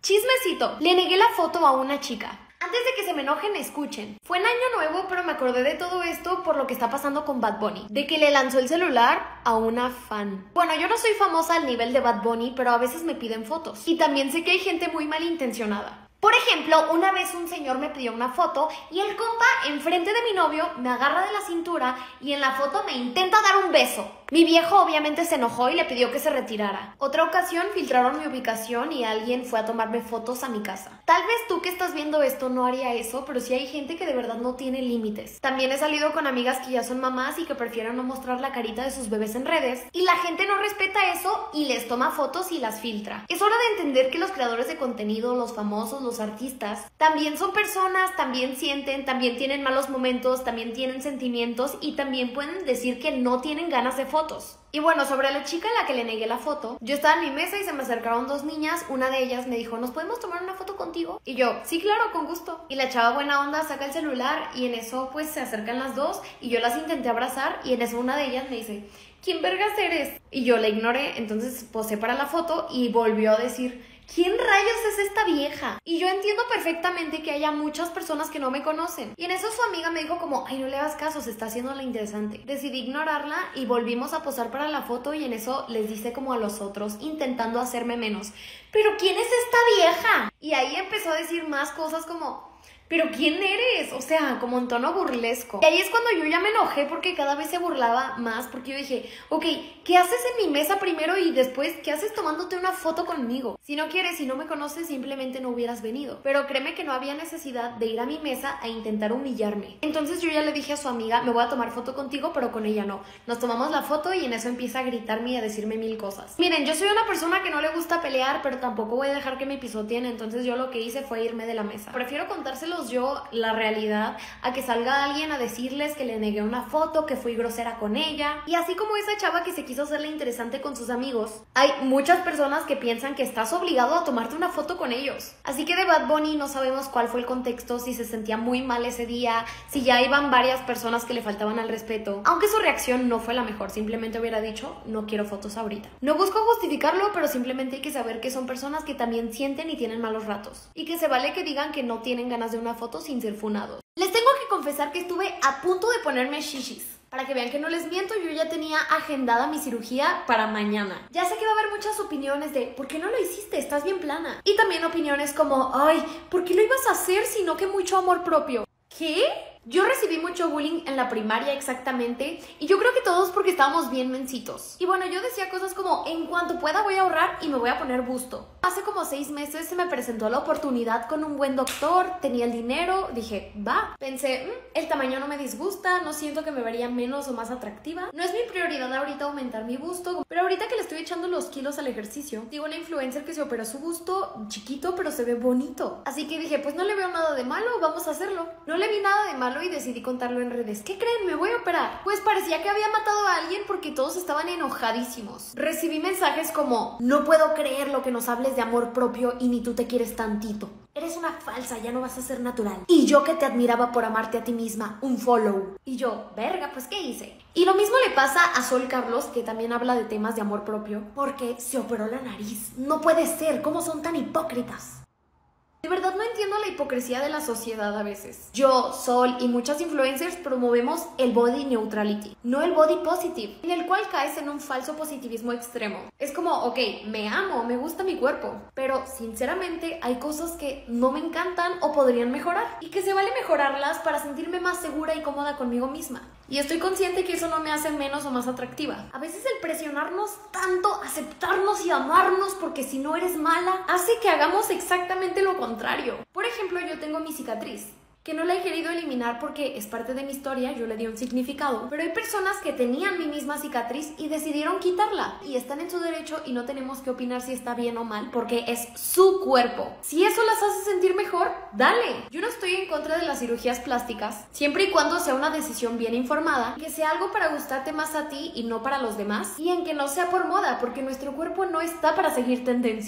Chismecito, le negué la foto a una chica. Antes de que se me enojen, escuchen. Fue en Año Nuevo, pero me acordé de todo esto por lo que está pasando con Bad Bunny. De que le lanzó el celular a una fan. Bueno, yo no soy famosa al nivel de Bad Bunny, pero a veces me piden fotos. Y también sé que hay gente muy malintencionada. Por ejemplo, una vez un señor me pidió una foto y el compa, enfrente de mi novio, me agarra de la cintura y en la foto me intenta dar un beso. Mi viejo obviamente se enojó y le pidió que se retirara. Otra ocasión filtraron mi ubicación y alguien fue a tomarme fotos a mi casa. Tal vez tú que estás viendo esto no haría eso, pero sí hay gente que de verdad no tiene límites. También he salido con amigas que ya son mamás y que prefieren no mostrar la carita de sus bebés en redes y la gente no respeta eso y les toma fotos y las filtra. Es hora de entender que los creadores de contenido, los famosos, los artistas, también son personas, también sienten, también tienen malos momentos, también tienen sentimientos y también pueden decir que no tienen ganas de fotos. Y bueno, sobre la chica a la que le negué la foto, yo estaba en mi mesa y se me acercaron dos niñas. Una de ellas me dijo, ¿nos podemos tomar una foto contigo? Y yo, sí, claro, con gusto. Y la chava buena onda saca el celular y en eso pues se acercan las dos y yo las intenté abrazar y en eso una de ellas me dice, ¿quién vergas eres? Y yo la ignoré, entonces posé para la foto y volvió a decir, ¿quién rayos es esta vieja? Y yo entiendo perfectamente que haya muchas personas que no me conocen. Y en eso su amiga me dijo como, ay, no le hagas caso, se está haciendo la interesante. Decidí ignorarla y volvimos a posar para la foto y en eso les dice como a los otros, intentando hacerme menos, ¿pero quién es esta vieja? Y ahí empezó a decir más cosas como, ¿pero quién eres? O sea, como en tono burlesco. Y ahí es cuando yo ya me enojé porque cada vez se burlaba más. Porque yo dije, ok, ¿qué haces en mi mesa primero y después qué haces tomándote una foto conmigo? Si no quieres, si no me conoces, simplemente no hubieras venido. Pero créeme que no había necesidad de ir a mi mesa a intentar humillarme. Entonces yo ya le dije a su amiga, me voy a tomar foto contigo, pero con ella no. Nos tomamos la foto y en eso empieza a gritarme y a decirme mil cosas. Miren, yo soy una persona que no le gusta pelear, pero tampoco voy a dejar que me pisoteen. Entonces yo lo que hice fue irme de la mesa. Prefiero contárselo yo la realidad a que salga alguien a decirles que le negué una foto, que fui grosera con ella. Y así como esa chava que se quiso hacerle interesante con sus amigos, hay muchas personas que piensan que estás obligado a tomarte una foto con ellos. Así que de Bad Bunny no sabemos cuál fue el contexto, si se sentía muy mal ese día, si ya iban varias personas que le faltaban al respeto. Aunque su reacción no fue la mejor, simplemente hubiera dicho, no quiero fotos ahorita. No busco justificarlo, pero simplemente hay que saber que son personas que también sienten y tienen malos ratos. Y que se vale que digan que no tienen ganas de una foto sin ser funados. Les tengo que confesar que estuve a punto de ponerme shishis. Para que vean que no les miento, yo ya tenía agendada mi cirugía para mañana. Ya sé que va a haber muchas opiniones de ¿por qué no lo hiciste? Estás bien plana. Y también opiniones como ay, ¿por qué lo ibas a hacer si no que mucho amor propio? ¿Qué? Yo recibí mucho bullying en la primaria exactamente y yo creo que todos porque estábamos bien mencitos. Y bueno, yo decía cosas como en cuanto pueda voy a ahorrar y me voy a poner busto. Hace como 6 meses se me presentó la oportunidad con un buen doctor, tenía el dinero, dije, va. Pensé, el tamaño no me disgusta, no siento que me vería menos o más atractiva. No es mi prioridad ahorita aumentar mi busto, pero ahorita que le estoy echando los kilos al ejercicio, digo una influencer que se operó su busto chiquito pero se ve bonito. Así que dije, pues no le veo nada de malo, vamos a hacerlo. No le vi nada de malo y decidí contarlo en redes. ¿Qué creen? Me voy a operar. Pues parecía que había matado a alguien porque todos estaban enojadísimos. Recibí mensajes como, no puedo creer lo que nos hables de amor propio y ni tú te quieres tantito. Eres una falsa, ya no vas a ser natural. Y yo que te admiraba por amarte a ti misma, un follow. Y yo, verga, pues ¿qué hice? Y lo mismo le pasa a Sol Carlos, que también habla de temas de amor propio, porque se operó la nariz. No puede ser, ¿cómo son tan hipócritas? De verdad no entiendo la hipocresía de la sociedad a veces. Yo, Sol y muchas influencers promovemos el body neutrality, no el body positive, en el cual caes en un falso positivismo extremo. Es como, ok, me amo, me gusta mi cuerpo, pero sinceramente hay cosas que no me encantan o podrían mejorar y que se vale mejorarlas para sentirme más segura y cómoda conmigo misma. Y estoy consciente que eso no me hace menos o más atractiva. A veces el presionarnos tanto, aceptarnos y amarnos porque si no eres mala, hace que hagamos exactamente lo contrario. Por ejemplo, yo tengo mi cicatriz, que no la he querido eliminar porque es parte de mi historia, yo le di un significado, pero hay personas que tenían mi misma cicatriz y decidieron quitarla y están en su derecho y no tenemos que opinar si está bien o mal porque es su cuerpo. Si eso las hace sentir mejor, dale. Yo no estoy en contra de las cirugías plásticas, siempre y cuando sea una decisión bien informada, que sea algo para gustarte más a ti y no para los demás, y en que no sea por moda porque nuestro cuerpo no está para seguir tendencias.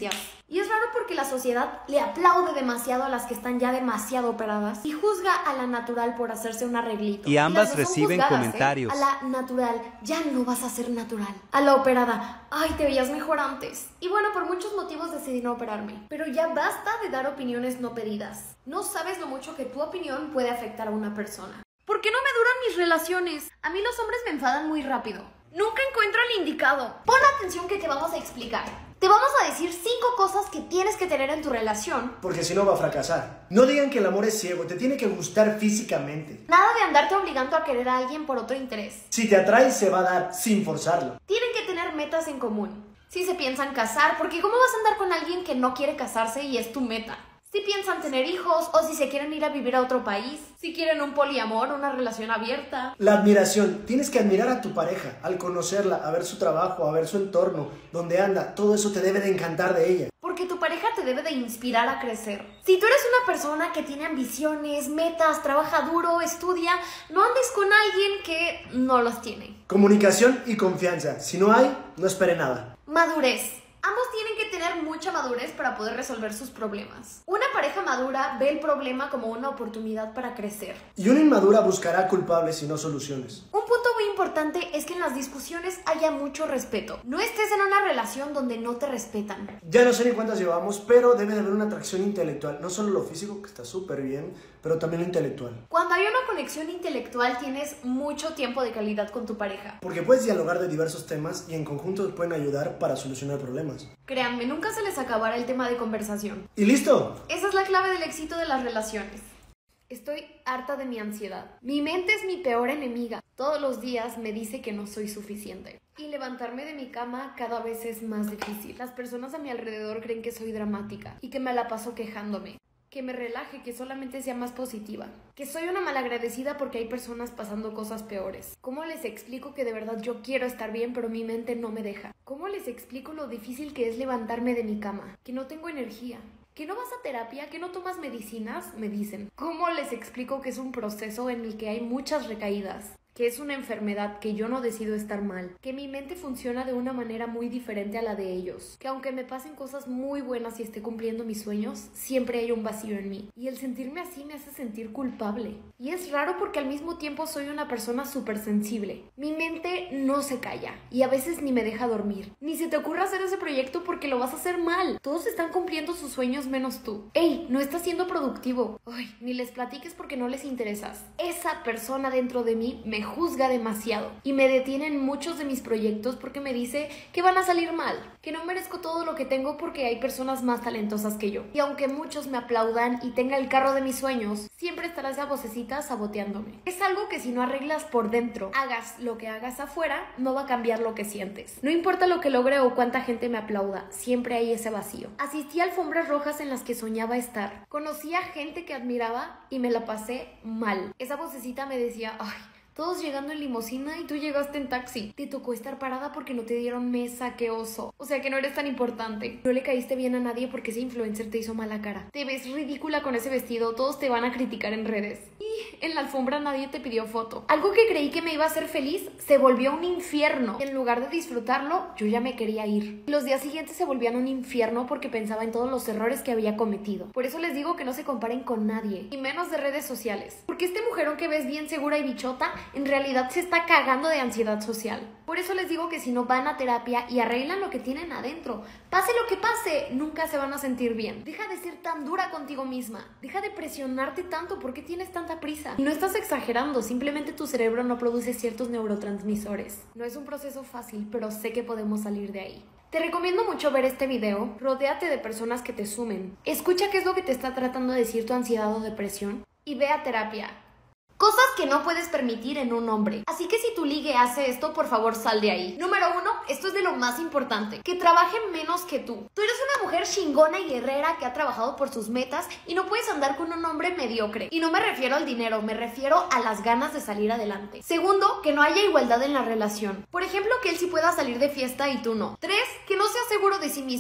Y es raro porque la sociedad le aplaude demasiado a las que están ya demasiado operadas y juzga a la natural por hacerse un arreglito. Y ambas las dos son reciben juzgadas, comentarios. A la natural, ya no vas a ser natural. A la operada, ay, te veías mejor antes. Y bueno, por muchos motivos decidí no operarme. Pero ya basta de dar opiniones no pedidas. No sabes lo mucho que tu opinión puede afectar a una persona. ¿Por qué no me duran mis relaciones? A mí los hombres me enfadan muy rápido. Nunca encuentro el indicado. Pon atención que te vamos a explicar. Te vamos a decir 5 cosas que tienes que tener en tu relación. Porque si no va a fracasar. No digan que el amor es ciego, te tiene que gustar físicamente. Nada de andarte obligando a querer a alguien por otro interés. Si te atrae, se va a dar sin forzarlo. Tienen que tener metas en común. Si se piensan casar, porque ¿cómo vas a andar con alguien que no quiere casarse y es tu meta? Si piensan tener hijos o si se quieren ir a vivir a otro país. Si quieren un poliamor, una relación abierta. La admiración. Tienes que admirar a tu pareja. Al conocerla, a ver su trabajo, a ver su entorno, donde anda. Todo eso te debe de encantar de ella. Porque tu pareja te debe de inspirar a crecer. Si tú eres una persona que tiene ambiciones, metas, trabaja duro, estudia, no andes con alguien que no los tiene. Comunicación y confianza. Si no hay, no espere nada. Madurez. Ambos tienen que tener mucha madurez para poder resolver sus problemas. Una pareja madura ve el problema como una oportunidad para crecer. Y una inmadura buscará culpables y no soluciones. Un punto muy importante es que en las discusiones haya mucho respeto. No estés en una relación donde no te respetan. Ya no sé ni cuántas llevamos, pero debe de haber una atracción intelectual. No solo lo físico, que está súper bien, pero también lo intelectual. Cuando hay una conexión intelectual tienes mucho tiempo de calidad con tu pareja. Porque puedes dialogar de diversos temas y en conjunto pueden ayudar para solucionar problemas. Créanme, nunca se les acabará el tema de conversación. ¡Y listo! Esa es la clave del éxito de las relaciones. Estoy harta de mi ansiedad. Mi mente es mi peor enemiga. Todos los días me dice que no soy suficiente. Y levantarme de mi cama cada vez es más difícil. Las personas a mi alrededor creen que soy dramática y que me la paso quejándome. Que me relaje, que solamente sea más positiva. Que soy una malagradecida porque hay personas pasando cosas peores. ¿Cómo les explico que de verdad yo quiero estar bien pero mi mente no me deja? ¿Cómo les explico lo difícil que es levantarme de mi cama? Que no tengo energía. ¿Que no vas a terapia? ¿Que no tomas medicinas? Me dicen. ¿Cómo les explico que es un proceso en el que hay muchas recaídas? Que es una enfermedad, que yo no decido estar mal, que mi mente funciona de una manera muy diferente a la de ellos, que aunque me pasen cosas muy buenas y esté cumpliendo mis sueños, siempre hay un vacío en mí. Y el sentirme así me hace sentir culpable. Y es raro porque al mismo tiempo soy una persona súper sensible. Mi mente no se calla y a veces ni me deja dormir. Ni se te ocurra hacer ese proyecto porque lo vas a hacer mal. Todos están cumpliendo sus sueños menos tú. ¡Ey! No estás siendo productivo. Ay, ni les platiques porque no les interesas. Esa persona dentro de mí me juzga demasiado y me detiene en muchos de mis proyectos porque me dice que van a salir mal, que no merezco todo lo que tengo porque hay personas más talentosas que yo. Y aunque muchos me aplaudan y tenga el carro de mis sueños, siempre estará esa vocecita saboteándome. Es algo que si no arreglas por dentro, hagas lo que hagas afuera, no va a cambiar lo que sientes. No importa lo que logre o cuánta gente me aplauda, siempre hay ese vacío. Asistí a alfombras rojas en las que soñaba estar. Conocí a gente que admiraba y me la pasé mal. Esa vocecita me decía, ay, todos llegando en limusina y tú llegaste en taxi. Te tocó estar parada porque no te dieron mesa, qué oso. O sea que no eres tan importante. No le caíste bien a nadie porque ese influencer te hizo mala cara. Te ves ridícula con ese vestido, todos te van a criticar en redes. Y en la alfombra nadie te pidió foto. Algo que creí que me iba a hacer feliz se volvió un infierno. En lugar de disfrutarlo, yo ya me quería ir. Los días siguientes se volvían un infierno porque pensaba en todos los errores que había cometido. Por eso les digo que no se comparen con nadie, y menos de redes sociales. Porque este mujerón que ves bien segura y bichota, en realidad se está cagando de ansiedad social. Por eso les digo que si no van a terapia y arreglan lo que tienen adentro, pase lo que pase, nunca se van a sentir bien. Deja de ser tan dura contigo misma. Deja de presionarte tanto. ¿Por qué tienes tanta prisa? Y no estás exagerando, simplemente tu cerebro no produce ciertos neurotransmisores. No es un proceso fácil, pero sé que podemos salir de ahí. Te recomiendo mucho ver este video. Rodéate de personas que te sumen. Escucha qué es lo que te está tratando de decir tu ansiedad o depresión y ve a terapia. Cosas que no puedes permitir en un hombre. Así que si tu ligue hace esto, por favor sal de ahí. Número 1, esto es de lo más importante. Que trabaje menos que tú. Tú eres una mujer chingona y guerrera que ha trabajado por sus metas y no puedes andar con un hombre mediocre. Y no me refiero al dinero, me refiero a las ganas de salir adelante. Segundo, que no haya igualdad en la relación. Por ejemplo, que él sí pueda salir de fiesta y tú no. 3, que no sea seguro de sí mismo.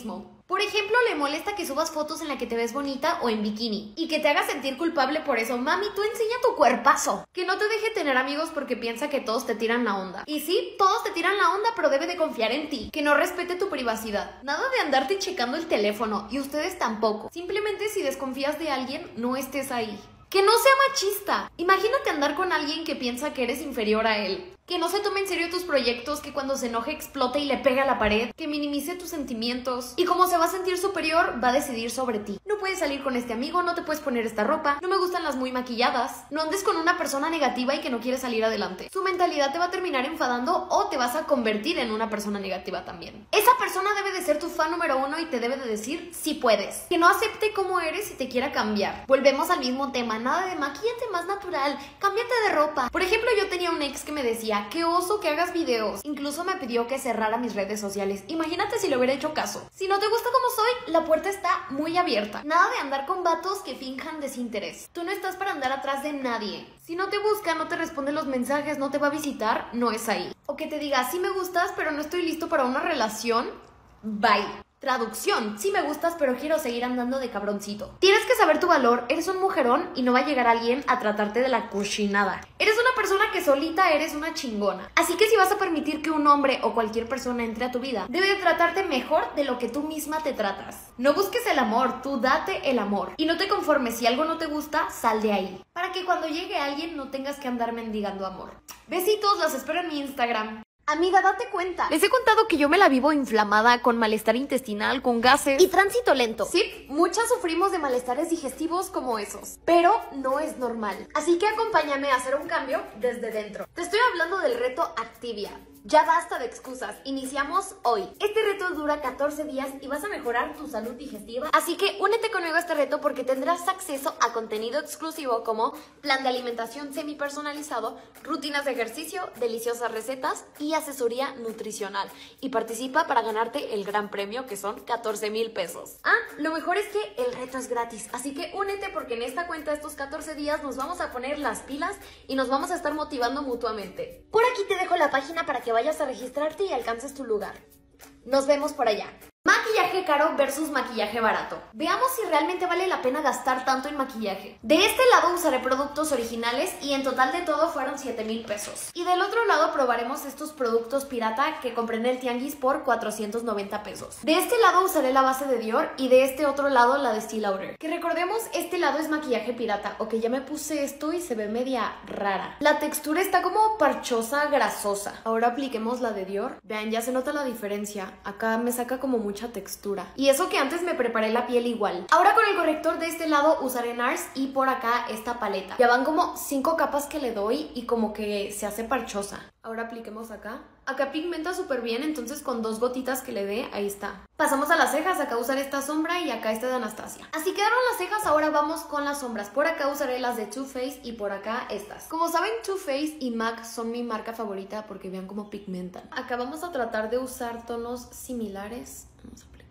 Por ejemplo, le molesta que subas fotos en la que te ves bonita o en bikini y que te haga sentir culpable por eso. Mami, tú enseña tu cuerpazo. Que no te deje tener amigos porque piensa que todos te tiran la onda. Y sí, todos te tiran la onda, pero debe de confiar en ti. Que no respete tu privacidad. Nada de andarte checando el teléfono, y ustedes tampoco. Simplemente si desconfías de alguien, no estés ahí. Que no sea machista. Imagínate andar con alguien que piensa que eres inferior a él. Que no se tome en serio tus proyectos, que cuando se enoje explote y le pegue a la pared, que minimice tus sentimientos. Y como se va a sentir superior, va a decidir sobre ti. No puedes salir con este amigo, no te puedes poner esta ropa, no me gustan las muy maquilladas. No andes con una persona negativa y que no quiere salir adelante. Su mentalidad te va a terminar enfadando o te vas a convertir en una persona negativa también. Esa persona debe de ser tu fan número 1 y te debe de decir si puedes. Que no acepte cómo eres y te quiera cambiar. Volvemos al mismo tema, nada de maquíllate más natural, cámbiate de ropa. Por ejemplo, yo tenía un ex que me decía, qué oso que hagas videos. Incluso me pidió que cerrara mis redes sociales. Imagínate si le hubiera hecho caso. Si no te gusta como soy, la puerta está muy abierta. Nada de andar con vatos que finjan desinterés. Tú no estás para andar atrás de nadie. Si no te busca, no te responde los mensajes, no te va a visitar, no es ahí. O que te diga, sí me gustas, pero no estoy listo para una relación, bye. Traducción, sí me gustas pero quiero seguir andando de cabroncito. Tienes que saber tu valor, eres un mujerón y no va a llegar alguien a tratarte de la cochinada. Eres una persona que solita eres una chingona. Así que si vas a permitir que un hombre o cualquier persona entre a tu vida, debe de tratarte mejor de lo que tú misma te tratas. No busques el amor, tú date el amor. Y no te conformes, si algo no te gusta, sal de ahí. Para que cuando llegue alguien no tengas que andar mendigando amor. Besitos, los espero en mi Instagram. Amiga, date cuenta. Les he contado que yo me la vivo inflamada, con malestar intestinal, con gases y tránsito lento. Sí, muchas sufrimos de malestares digestivos como esos, pero no es normal. Así que acompáñame a hacer un cambio desde dentro. Te estoy hablando del reto Activia. Ya basta de excusas, iniciamos hoy. Este reto dura 14 días y vas a mejorar tu salud digestiva. Así que únete conmigo a este reto porque tendrás acceso a contenido exclusivo como plan de alimentación semi-personalizado, rutinas de ejercicio, deliciosas recetas y asesoría nutricional. Y participa para ganarte el gran premio que son 14,000 pesos. Lo mejor es que el reto es gratis, así que únete porque en esta cuenta estos 14 días nos vamos a poner las pilas y nos vamos a estar motivando mutuamente. Por aquí te dejo la página para que vayas a registrarte y alcances tu lugar. Nos vemos por allá. Maquillaje caro versus maquillaje barato. Veamos si realmente vale la pena gastar tanto en maquillaje. De este lado usaré productos originales y en total de todo fueron 7,000 pesos. Y del otro lado probaremos estos productos pirata que compré en el tianguis por 490 pesos. De este lado usaré la base de Dior y de este otro lado la de Estée Lauder. Que recordemos, este lado es maquillaje pirata. Ok, ya me puse esto y se ve media rara. La textura está como parchosa, grasosa. Ahora apliquemos la de Dior. Vean, ya se nota la diferencia. Acá me saca como mucha textura. Y eso que antes me preparé la piel igual. Ahora con el corrector de este lado usaré NARS y por acá esta paleta. Ya van como 5 capas que le doy y como que se hace parchosa. Ahora apliquemos acá. Acá pigmenta súper bien, entonces con 2 gotitas que le dé, ahí está. Pasamos a las cejas, acá usaré esta sombra y acá esta de Anastasia. Así quedaron las cejas, ahora vamos con las sombras. Por acá usaré las de Too Faced y por acá estas. Como saben, Too Faced y MAC son mi marca favorita porque vean cómo pigmentan. Acá vamos a tratar de usar tonos similares. Vamos a aplicar.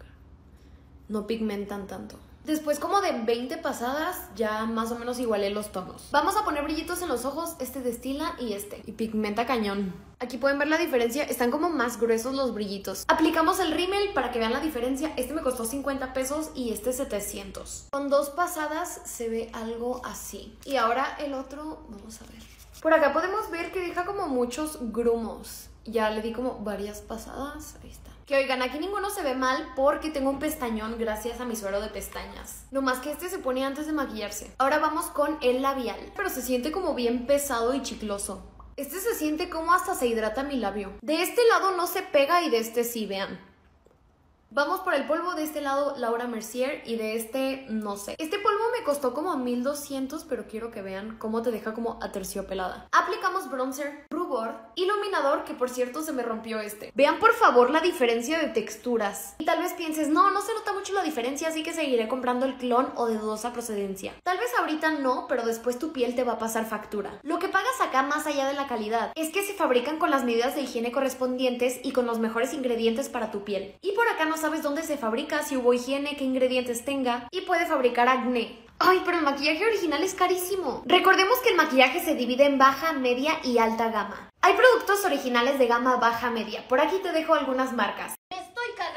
No pigmentan tanto. Después como de 20 pasadas ya más o menos igualé los tonos. Vamos a poner brillitos en los ojos, este destila y este. Y pigmenta cañón. Aquí pueden ver la diferencia, están como más gruesos los brillitos. Aplicamos el rímel para que vean la diferencia. Este me costó 50 pesos y este 700. Con 2 pasadas se ve algo así. Y ahora el otro, vamos a ver. Por acá podemos ver que deja como muchos grumos. Ya le di como varias pasadas, ahí está. Que oigan, aquí ninguno se ve mal porque tengo un pestañón gracias a mi suero de pestañas. No más que este se pone antes de maquillarse. Ahora vamos con el labial. Pero se siente como bien pesado y chicloso. Este se siente como hasta se hidrata mi labio. De este lado no se pega y de este sí, vean. Vamos por el polvo, de este lado Laura Mercier y de este no sé. Este polvo me costó como 1,200, pero quiero que vean cómo te deja como aterciopelada. Aplicamos bronzer, rubor, iluminador, que por cierto se me rompió este. Vean por favor la diferencia de texturas. Y tal vez pienses, no se nota mucho la diferencia, así que seguiré comprando el clon o de dudosa procedencia. Tal vez ahorita no, pero después tu piel te va a pasar factura. Lo que pagas acá más allá de la calidad es que se fabrican con las medidas de higiene correspondientes y con los mejores ingredientes para tu piel. Y por acá no sabes dónde se fabrica, si hubo higiene, qué ingredientes tenga y puede fabricar acné. Ay, pero el maquillaje original es carísimo. Recordemos que el maquillaje se divide en baja, media y alta gama. Hay productos originales de gama baja media. Por aquí te dejo algunas marcas. ¡Me estoy cagando!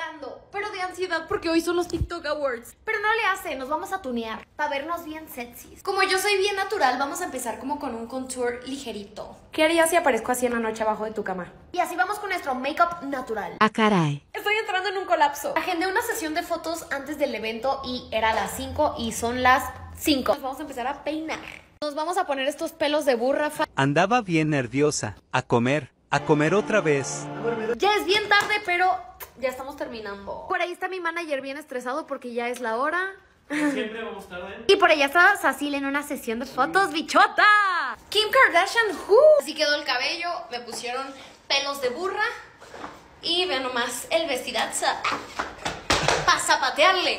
pero de ansiedad porque hoy son los TikTok Awards. Pero no le hace, nos vamos a tunear para vernos bien sexys. Como yo soy bien natural, vamos a empezar como con un contour ligerito. ¿Qué harías si aparezco así en la noche abajo de tu cama? Y así vamos con nuestro make-up natural. ¡Ah, caray! Estoy entrando en un colapso. Agendé una sesión de fotos antes del evento y era las 5 y son las 5. Nos vamos a empezar a peinar. Nos vamos a poner estos pelos de burra. Andaba bien nerviosa. A comer otra vez. Ya es bien tarde, pero ya estamos terminando. Por ahí está mi manager bien estresado porque ya es la hora. Siempre vamos tarde. Y por allá está Sacil en una sesión de fotos, bichota. Kim Kardashian, Así quedó el cabello, me pusieron pelos de burra. Y vean nomás el vestidazo para zapatearle.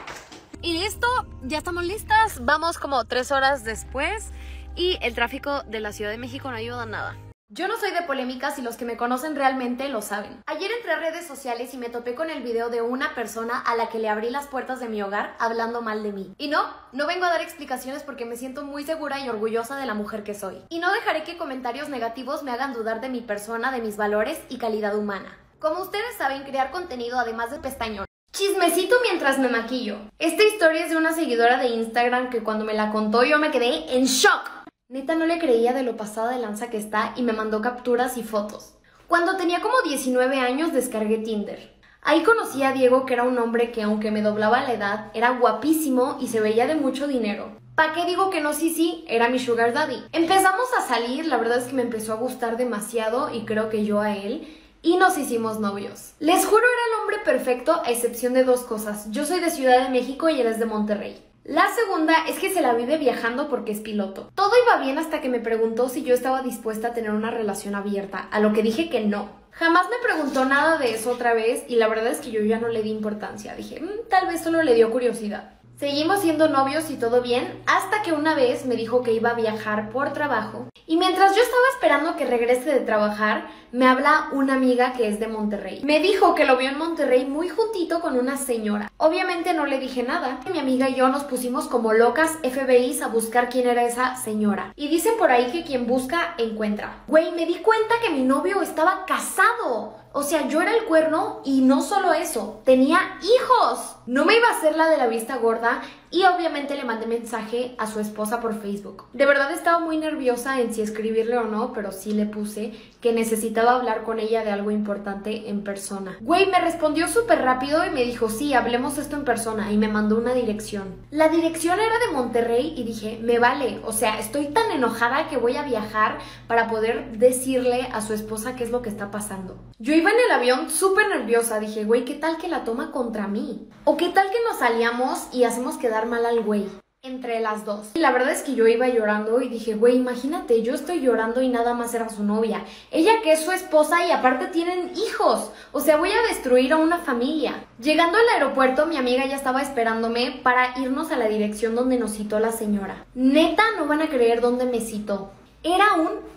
Y listo, ya estamos listas. Vamos como 3 horas después. Y el tráfico de la Ciudad de México no ayuda nada. Yo no soy de polémicas y los que me conocen realmente lo saben. Ayer entré a redes sociales y me topé con el video de una persona a la que le abrí las puertas de mi hogar hablando mal de mí. Y no vengo a dar explicaciones porque me siento muy segura y orgullosa de la mujer que soy. Y no dejaré que comentarios negativos me hagan dudar de mi persona, de mis valores y calidad humana. Como ustedes saben, crear contenido además de pestañón. Chismecito mientras me maquillo. Esta historia es de una seguidora de Instagram que cuando me la contó yo me quedé en shock. Neta no le creía de lo pasada de lanza que está y me mandó capturas y fotos. Cuando tenía como 19 años descargué Tinder. Ahí conocí a Diego, que era un hombre que aunque me doblaba la edad, era guapísimo y se veía de mucho dinero. ¿Pa' qué digo que no? Sí, era mi sugar daddy. Empezamos a salir, la verdad es que me empezó a gustar demasiado y creo que yo a él. Y nos hicimos novios. Les juro era el hombre perfecto a excepción de 2 cosas. Yo soy de Ciudad de México y él es de Monterrey. La segunda es que se la vive viajando porque es piloto. Todo iba bien hasta que me preguntó si yo estaba dispuesta a tener una relación abierta, a lo que dije que no. Jamás me preguntó nada de eso otra vez y la verdad es que yo ya no le di importancia. Dije, tal vez solo le dio curiosidad. Seguimos siendo novios y todo bien, hasta que una vez me dijo que iba a viajar por trabajo. Y mientras yo estaba esperando que regrese de trabajar, me habla una amiga que es de Monterrey. Me dijo que lo vio en Monterrey muy juntito con una señora. Obviamente no le dije nada. Mi amiga y yo nos pusimos como locas FBIs a buscar quién era esa señora. Y dicen por ahí que quien busca, encuentra. Güey, me di cuenta que mi novio estaba casado. O sea, yo era el cuerno y no solo eso, tenía hijos. No me iba a hacer la de la vista gorda y obviamente le mandé mensaje a su esposa por Facebook. De verdad estaba muy nerviosa en si escribirle o no, pero sí le puse que necesitaba hablar con ella de algo importante en persona. Güey, me respondió súper rápido y me dijo, sí, hablemos esto en persona, y me mandó una dirección. La dirección era de Monterrey y dije, me vale, o sea, estoy tan enojada que voy a viajar para poder decirle a su esposa qué es lo que está pasando. Yo iba en el avión súper nerviosa, dije, güey, ¿qué tal que la toma contra mí? ¿O qué tal que nos aliamos y hacemos quedar mal al güey? Entre las dos. Y la verdad es que yo iba llorando y dije, güey, imagínate, yo estoy llorando y nada más era su novia. Ella que es su esposa y aparte tienen hijos. O sea, voy a destruir a una familia. Llegando al aeropuerto, mi amiga ya estaba esperándome para irnos a la dirección donde nos citó la señora. Neta, no van a creer dónde me citó. Era un...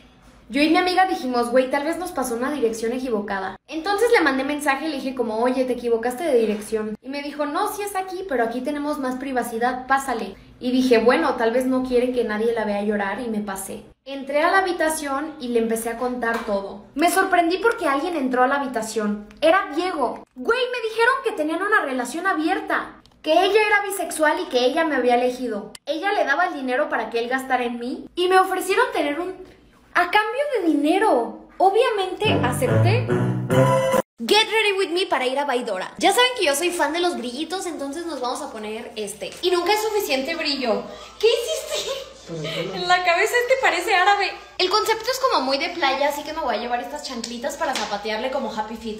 Yo y mi amiga dijimos, güey, tal vez nos pasó una dirección equivocada. Entonces le mandé mensaje y le dije como, oye, te equivocaste de dirección. Y me dijo, no, sí es aquí, pero aquí tenemos más privacidad, pásale. Y dije, bueno, tal vez no quiere que nadie la vea llorar y me pasé. Entré a la habitación y le empecé a contar todo. Me sorprendí porque alguien entró a la habitación. Era Diego. Güey, me dijeron que tenían una relación abierta. Que ella era bisexual y que ella me había elegido. Ella le daba el dinero para que él gastara en mí. Y me ofrecieron tener a cambio de dinero. Obviamente acepté. Get ready with me para ir a Baidora. Ya saben que yo soy fan de los brillitos, entonces nos vamos a poner este. Y nunca es suficiente brillo. ¿Qué hiciste? En la cabeza parece árabe. El concepto es como muy de playa, así que me voy a llevar estas chanclitas para zapatearle como Happy Feet.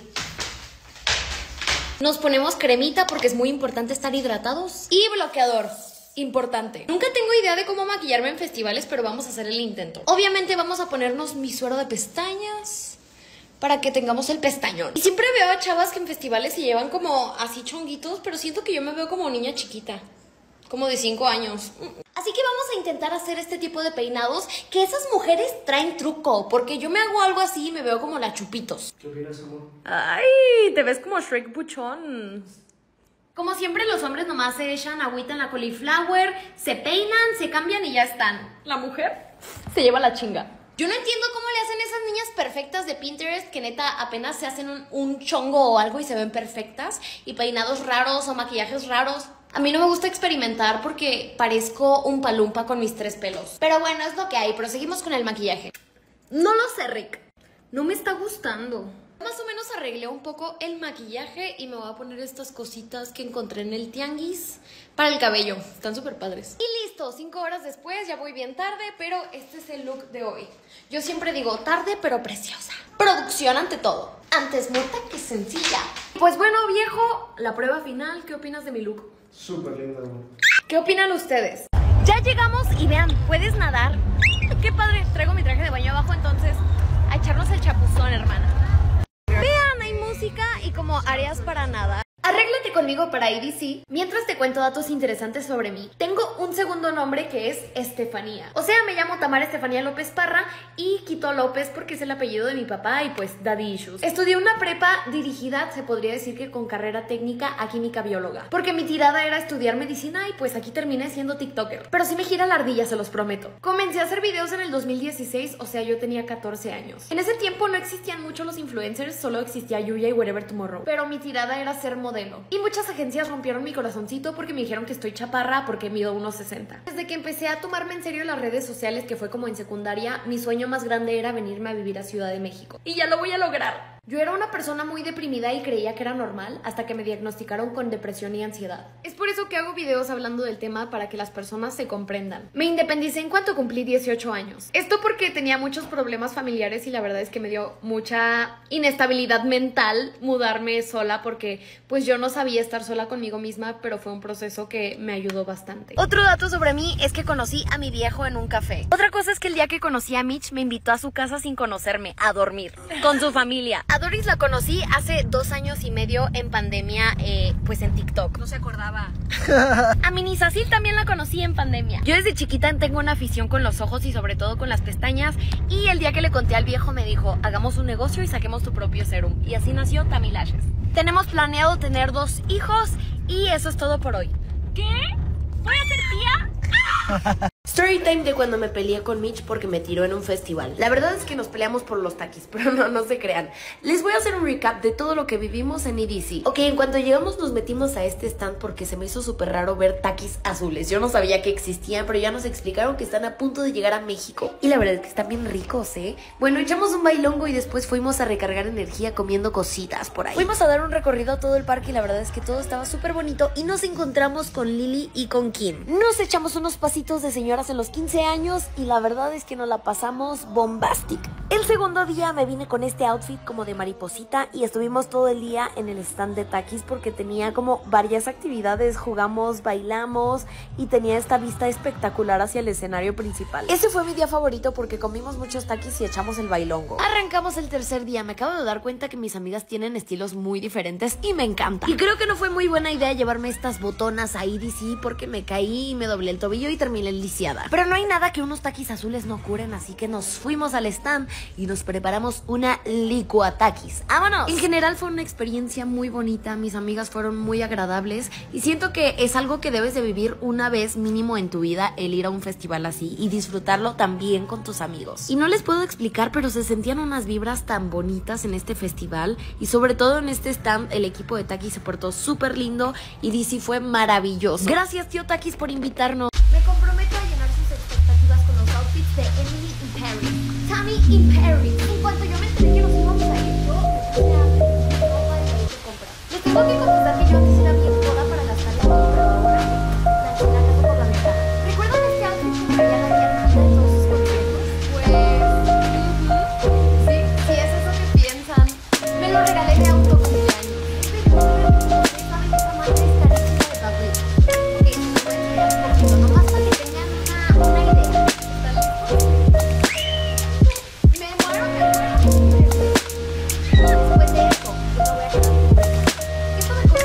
Nos ponemos cremita porque es muy importante estar hidratados. Y bloqueador. Importante. Nunca tengo idea de cómo maquillarme en festivales, pero vamos a hacer el intento. Obviamente vamos a ponernos mi suero de pestañas para que tengamos el pestañón. Y siempre veo a chavas que en festivales se llevan como así chonguitos, pero siento que yo me veo como niña chiquita, como de 5 años. Así que vamos a intentar hacer este tipo de peinados que esas mujeres traen truco, porque yo me hago algo así y me veo como la Chupitos. ¿Qué opinas, amor? Ay, te ves como Shrek buchón. Como siempre, los hombres nomás se echan agüita en la cauliflower, se peinan, se cambian y ya están. La mujer se lleva la chinga. Yo no entiendo cómo le hacen esas niñas perfectas de Pinterest que neta apenas se hacen un chongo o algo y se ven perfectas, y peinados raros o maquillajes raros. A mí no me gusta experimentar porque parezco un palumpa con mis 3 pelos. Pero bueno, es lo que hay. Proseguimos con el maquillaje. No lo sé, Rick. No me está gustando. Más o menos arreglé un poco el maquillaje y me voy a poner estas cositas que encontré en el tianguis para el cabello. Están súper padres. Y listo, 5 horas después, ya voy bien tarde, pero este es el look de hoy. Yo siempre digo tarde pero preciosa. Producción ante todo. Antes muerta que sencilla. Pues bueno, viejo, la prueba final. ¿Qué opinas de mi look? Súper lindo, amor. ¿Qué opinan ustedes? Ya llegamos y vean, ¿puedes nadar? Qué padre, traigo mi traje de baño abajo, entonces a echarnos el chapuzón, hermana. Vean, hay música y como áreas para nada. Arréglate conmigo para IDC mientras te cuento datos interesantes sobre mí. Tengo un segundo nombre que es Estefanía. O sea, me llamo Tamara Estefanía López Parra y quito López porque es el apellido de mi papá y pues daddy issues. Estudié una prepa dirigida, se podría decir que con carrera técnica a química bióloga, porque mi tirada era estudiar medicina y pues aquí terminé siendo tiktoker. Pero sí me gira la ardilla, se los prometo. Comencé a hacer videos en el 2016, o sea, yo tenía 14 años. En ese tiempo no existían mucho los influencers, solo existía Yuya y Wherever Tomorrow. Pero mi tirada era ser modelo. Y muchas agencias rompieron mi corazoncito porque me dijeron que estoy chaparra porque mido 1.60. Desde que empecé a tomarme en serio las redes sociales, que fue como en secundaria, mi sueño más grande era venirme a vivir a Ciudad de México. Y ya lo voy a lograr. Yo era una persona muy deprimida y creía que era normal hasta que me diagnosticaron con depresión y ansiedad. Es por eso que hago videos hablando del tema para que las personas se comprendan. Me independicé en cuanto cumplí 18 años. Esto porque tenía muchos problemas familiares y la verdad es que me dio mucha inestabilidad mental mudarme sola porque pues yo no sabía estar sola conmigo misma, pero fue un proceso que me ayudó bastante. Otro dato sobre mí es que conocí a mi viejo en un café. Otra cosa es que el día que conocí a Mitch me invitó a su casa sin conocerme, a dormir, con su familia. A Doris la conocí hace 2 años y medio en pandemia, pues en TikTok. No se acordaba. A Mini Sacil también la conocí en pandemia. Yo desde chiquita tengo una afición con los ojos y sobre todo con las pestañas. Y el día que le conté al viejo me dijo, hagamos un negocio y saquemos tu propio serum. Y así nació Tami Lashes. Tenemos planeado tener 2 hijos y eso es todo por hoy. ¿Qué? ¿Voy a ser tía? Story time de cuando me peleé con Mitch porque me tiró en un festival. La verdad es que nos peleamos por los taquis, pero no se crean. Les voy a hacer un recap de todo lo que vivimos en EDC. Ok, en cuanto llegamos nos metimos a este stand porque se me hizo súper raro ver taquis azules. Yo no sabía que existían, pero ya nos explicaron que están a punto de llegar a México. Y la verdad es que están bien ricos, ¿eh? Bueno, echamos un bailongo y después fuimos a recargar energía comiendo cositas por ahí. Fuimos a dar un recorrido a todo el parque y la verdad es que todo estaba súper bonito. Y nos encontramos con Lily y con Kim. Nos echamos unos pasitos de señoras en los 15 años y la verdad es que nos la pasamos bombastic. El segundo día me vine con este outfit como de mariposita y estuvimos todo el día en el stand de taquis porque tenía como varias actividades, jugamos, bailamos y tenía esta vista espectacular hacia el escenario principal. Ese fue mi día favorito porque comimos muchos taquis y echamos el bailongo. Arrancamos el tercer día, me acabo de dar cuenta que mis amigas tienen estilos muy diferentes y me encanta. Y creo que no fue muy buena idea llevarme estas botonas a EDC porque me caí y me doblé el tobillo y terminé lisiada. Pero no hay nada que unos taquis azules no curen, así que nos fuimos al stand y nos preparamos una licuataquis. ¡Vámonos! En general fue una experiencia muy bonita, mis amigas fueron muy agradables y siento que es algo que debes de vivir una vez mínimo en tu vida, el ir a un festival así y disfrutarlo también con tus amigos. Y no les puedo explicar, pero se sentían unas vibras tan bonitas en este festival y sobre todo en este stand el equipo de taquis se portó súper lindo y DC fue maravilloso. Gracias, tío Taquis, por invitarnos. Me comprometo a llenar sus expectativas con los outfits de Emily in Paris. Tammy in Paris. En cuanto yo me enteré que nos íbamos a ir, yo me puse a ver ropa de que comprar. Les tengo que confesar que yo antes era bien toda para gastar en ropa, pero ahora la casa por la ventana. ¿Recuerdan este outfit que traía la Ariana en todos sus conciertos? Pues... sí, es eso que piensan. Me lo regalé de autocumpleaños. Ustedes saben que esa marca es carísima de papel. Ok, no pueden mirar poquito, nomás para que tengan una idea. ¿Están listos? Me muero. Después de eso, yo me voy a quedar con esto me costó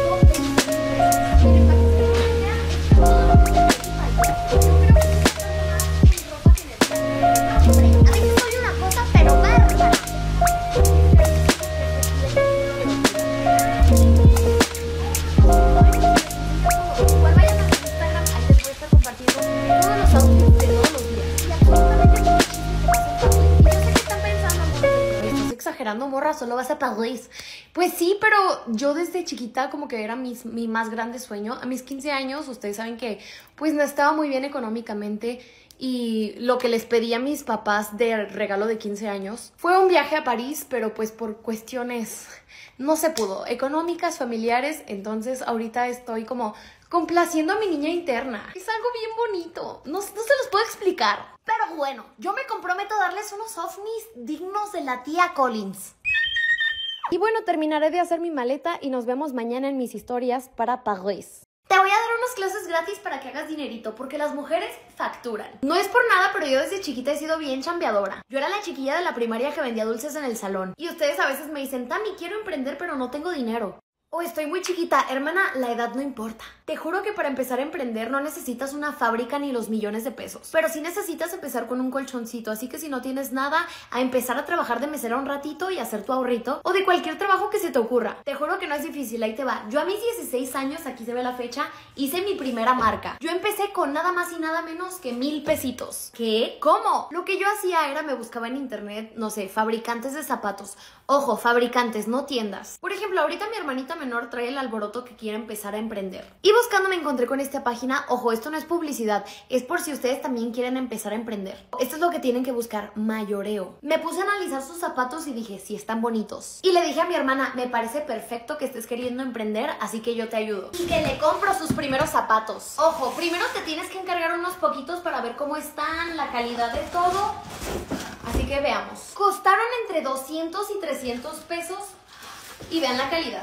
exagerando, morra, solo vas a París. Pues sí, pero yo desde chiquita como que era mi más grande sueño. A mis 15 años, ustedes saben que pues no estaba muy bien económicamente y lo que les pedí a mis papás de regalo de 15 años fue un viaje a París, pero pues por cuestiones no se pudo, económicas, familiares. Entonces ahorita estoy como complaciendo a mi niña interna. Es algo bien bonito, no se los puedo explicar. Pero bueno, yo me comprometo a darles unos ovnis dignos de la tía Collins. Y bueno, terminaré de hacer mi maleta y nos vemos mañana en mis historias para París. Te voy a dar unas clases gratis para que hagas dinerito, porque las mujeres facturan. No es por nada, pero yo desde chiquita he sido bien chambeadora. Yo era la chiquilla de la primaria que vendía dulces en el salón. Y ustedes a veces me dicen, Tami, quiero emprender, pero no tengo dinero. O estoy muy chiquita. Hermana, la edad no importa. Te juro que para empezar a emprender no necesitas una fábrica ni los millones de pesos. Pero sí necesitas empezar con un colchoncito. Así que si no tienes nada, a empezar a trabajar de mesera un ratito y hacer tu ahorrito. O de cualquier trabajo que se te ocurra. Te juro que no es difícil, ahí te va. Yo a mis 16 años, aquí se ve la fecha, hice mi primera marca. Yo empecé con nada más y nada menos que 1000 pesitos. ¿Qué? ¿Cómo? Lo que yo hacía era, me buscaba en internet, no sé, fabricantes de zapatos. Ojo, fabricantes, no tiendas. Por ejemplo, ahorita mi hermanita menor trae el alboroto que quiere empezar a emprender. Y buscando me encontré con esta página. Ojo, esto no es publicidad, es por si ustedes también quieren empezar a emprender. Esto es lo que tienen que buscar, mayoreo. Me puse a analizar sus zapatos y dije, sí, están bonitos. Y le dije a mi hermana, me parece perfecto que estés queriendo emprender, así que yo te ayudo. Y que le compro sus primeros zapatos. Ojo, primero te tienes que encargar unos poquitos para ver cómo están, la calidad de todo. Así que veamos. Costaron entre 200 y 300 pesos. Y vean la calidad.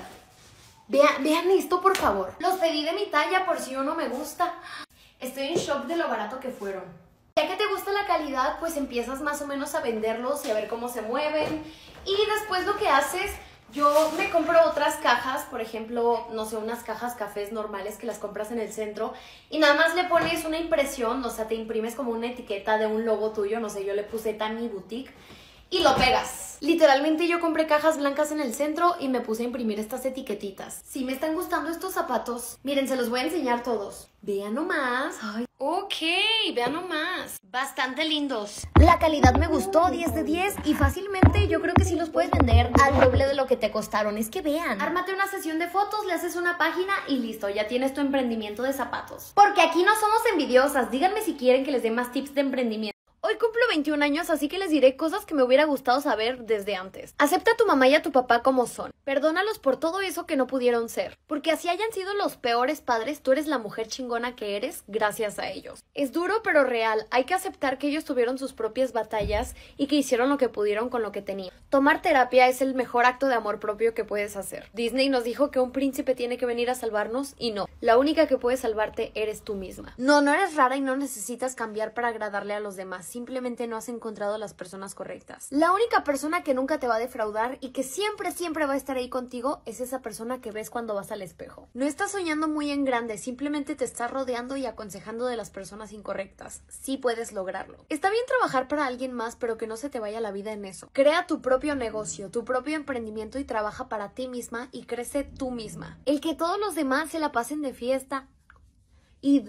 Vean esto, por favor. Los pedí de mi talla por si uno me gusta. Estoy en shock de lo barato que fueron. Ya que te gusta la calidad, pues empiezas más o menos a venderlos y a ver cómo se mueven. Y después lo que haces, yo me compro otras cajas, por ejemplo, no sé, unas cajas cafés normales que las compras en el centro y nada más le pones una impresión, o sea, te imprimes como una etiqueta de un logo tuyo, no sé, yo le puse Tami Boutique y lo pegas. Literalmente yo compré cajas blancas en el centro y me puse a imprimir estas etiquetitas. Si me están gustando estos zapatos, miren, se los voy a enseñar todos. Vean nomás. Ay, ok, vean nomás. Bastante lindos. La calidad me gustó, 10 de 10 y fácilmente yo creo que sí los puedes vender al doble de lo que te costaron. Es que vean. Ármate una sesión de fotos, le haces una página y listo, ya tienes tu emprendimiento de zapatos. Porque aquí no somos envidiosas. Díganme si quieren que les dé más tips de emprendimiento. Hoy cumplo 21 años, así que les diré cosas que me hubiera gustado saber desde antes. Acepta a tu mamá y a tu papá como son. Perdónalos por todo eso que no pudieron ser. Porque así hayan sido los peores padres, tú eres la mujer chingona que eres gracias a ellos. Es duro pero real. Hay que aceptar que ellos tuvieron sus propias batallas y que hicieron lo que pudieron con lo que tenían. Tomar terapia es el mejor acto de amor propio que puedes hacer. Disney nos dijo que un príncipe tiene que venir a salvarnos y no. La única que puede salvarte eres tú misma. No eres rara y no necesitas cambiar para agradarle a los demás. Simplemente no has encontrado a las personas correctas. La única persona que nunca te va a defraudar y que siempre va a estar ahí contigo es esa persona que ves cuando vas al espejo. No estás soñando muy en grande, simplemente te estás rodeando y aconsejando de las personas incorrectas. Sí puedes lograrlo. Está bien trabajar para alguien más, pero que no se te vaya la vida en eso. Crea tu propio negocio, tu propio emprendimiento y trabaja para ti misma y crece tú misma. El que todos los demás se la pasen de fiesta y...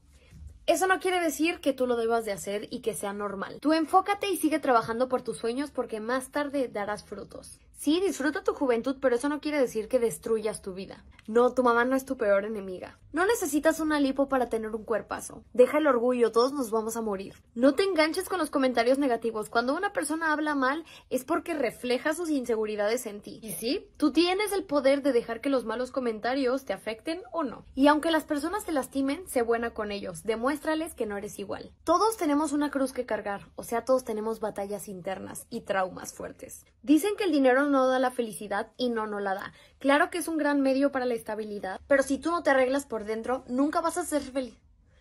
eso no quiere decir que tú lo debas de hacer y que sea normal. Tú enfócate y sigue trabajando por tus sueños porque más tarde darás frutos. Sí, disfruta tu juventud, pero eso no quiere decir que destruyas tu vida. No, tu mamá no es tu peor enemiga. No necesitas una lipo para tener un cuerpazo. Deja el orgullo, todos nos vamos a morir. No te enganches con los comentarios negativos. Cuando una persona habla mal es porque refleja sus inseguridades en ti. Y sí, tú tienes el poder de dejar que los malos comentarios te afecten o no. Y aunque las personas te lastimen, sé buena con ellos. Demuéstrales que no eres igual. Todos tenemos una cruz que cargar, o sea, todos tenemos batallas internas y traumas fuertes. Dicen que el dinero no da la felicidad y no la da. Claro que es un gran medio para la estabilidad, pero si tú no te arreglas por dentro, nunca vas a ser feliz.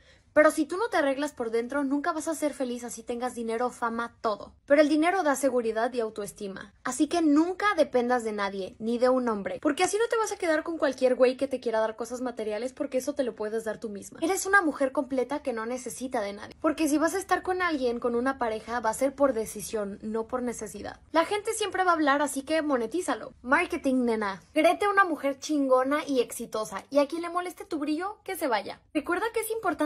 Así tengas dinero, fama, todo. Pero el dinero da seguridad y autoestima. Así que nunca dependas de nadie, ni de un hombre. Porque así no te vas a quedar con cualquier güey que te quiera dar cosas materiales, porque eso te lo puedes dar tú misma. Eres una mujer completa que no necesita de nadie. Porque si vas a estar con alguien, con una pareja, va a ser por decisión, no por necesidad. La gente siempre va a hablar, así que monetízalo. Marketing, nena. Créete una mujer chingona y exitosa. Y a quien le moleste tu brillo, que se vaya. Recuerda que es importante cómo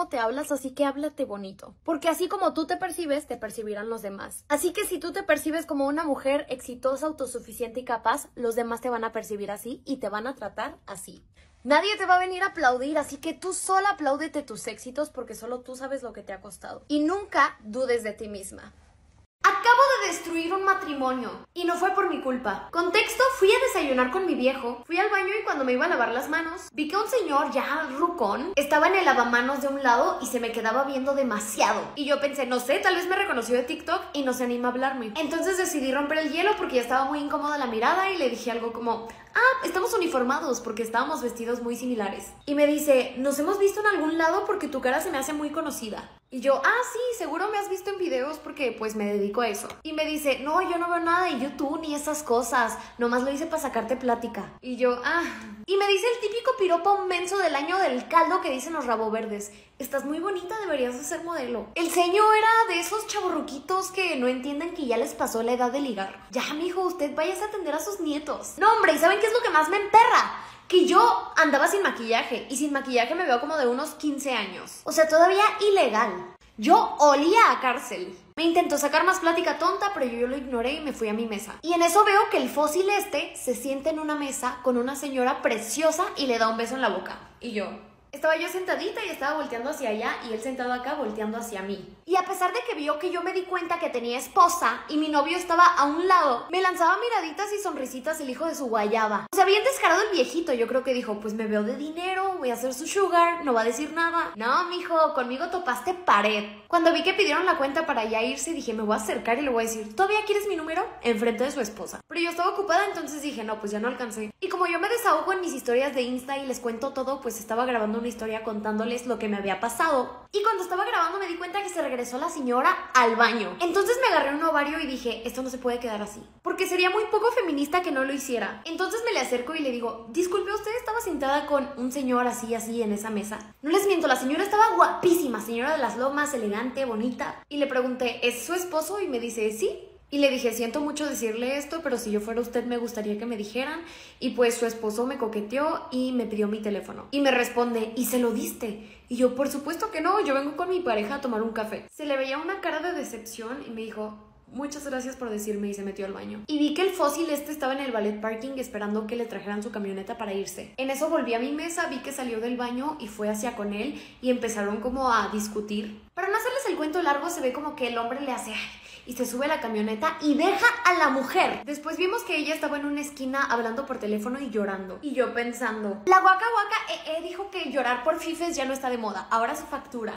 te hablas, así que háblate bonito. Porque así como tú te percibes, te percibirán los demás. Así que si tú te percibes como una mujer exitosa, autosuficiente y capaz, los demás te van a percibir así y te van a tratar así. Nadie te va a venir a aplaudir, así que tú sola apláudete tus éxitos porque solo tú sabes lo que te ha costado. Y nunca dudes de ti misma. Acabo de destruir un matrimonio y no fue por mi culpa. Contexto, fui a desayunar con mi viejo, fui al baño y cuando me iba a lavar las manos, vi que un señor ya rucón estaba en el lavamanos de un lado y se me quedaba viendo demasiado. Y yo pensé, no sé, tal vez me reconoció de TikTok y no se anima a hablarme. Entonces decidí romper el hielo porque ya estaba muy incómoda la mirada y le dije algo como, estamos uniformados porque estábamos vestidos muy similares. Y me dice, nos hemos visto en algún lado porque tu cara se me hace muy conocida. Y yo, sí, seguro me has visto en videos porque pues me dedico a eso. Y me dice, no, yo no veo nada de YouTube ni esas cosas, nomás lo hice para sacarte plática. Y yo, Y me dice el típico piropo menso del año del caldo que dicen los rabo verdes. Estás muy bonita, deberías de ser modelo. El señor era de esos chavorruquitos que no entienden que ya les pasó la edad de ligar. Ya, mijo, usted váyase a atender a sus nietos. No, hombre, ¿y saben qué es lo que más me emperra? Que yo andaba sin maquillaje, y sin maquillaje me veo como de unos 15 años. O sea, todavía ilegal. Yo olía a cárcel. Me intentó sacar más plática tonta, pero yo lo ignoré y me fui a mi mesa. Y en eso veo que el fósil se sienta en una mesa con una señora preciosa y le da un beso en la boca. Y yo... Estaba yo sentadita y estaba volteando hacia allá y él sentado acá volteando hacia mí. Y a pesar de que vio que yo me di cuenta que tenía esposa y mi novio estaba a un lado, me lanzaba miraditas y sonrisitas el hijo de su guayaba. O sea, bien descarado el viejito. Yo creo que dijo, pues me veo de dinero, voy a hacer su sugar, no va a decir nada. No, mijo, conmigo topaste pared. Cuando vi que pidieron la cuenta para ya irse, dije, me voy a acercar y le voy a decir, ¿todavía quieres mi número? Enfrente de su esposa. Pero yo estaba ocupada, entonces dije, no, pues ya no alcancé. Y como yo me desahogo en mis historias de Insta y les cuento todo, pues estaba grabando una historia contándoles lo que me había pasado. Y cuando estaba grabando me di cuenta que se regresó la señora al baño. Entonces me agarré un ovario y dije, esto no se puede quedar así, porque sería muy poco feminista que no lo hiciera. Entonces me le acerco y le digo, disculpe, ¿usted estaba sentada con un señor así en esa mesa? No les miento, la señora estaba guapísima, señora de las lomas, elegante, bonita. Y le pregunté, ¿es su esposo? Y me dice, sí. Y le dije, siento mucho decirle esto, pero si yo fuera usted me gustaría que me dijeran. Y pues su esposo me coqueteó y me pidió mi teléfono. Y me responde, ¿y se lo diste? Y yo, por supuesto que no, yo vengo con mi pareja a tomar un café. Se le veía una cara de decepción y me dijo, muchas gracias por decirme, y se metió al baño. Y vi que el fósil estaba en el ballet parking esperando que le trajeran su camioneta para irse. En eso volví a mi mesa, vi que salió del baño y fue hacia con él y empezaron como a discutir. Para no hacerles el cuento largo, se ve como que el hombre le hace y se sube a la camioneta y deja a la mujer. Después vimos que ella estaba en una esquina hablando por teléfono y llorando. Y yo pensando, la guaca dijo que llorar por fifes ya no está de moda, ahora se factura.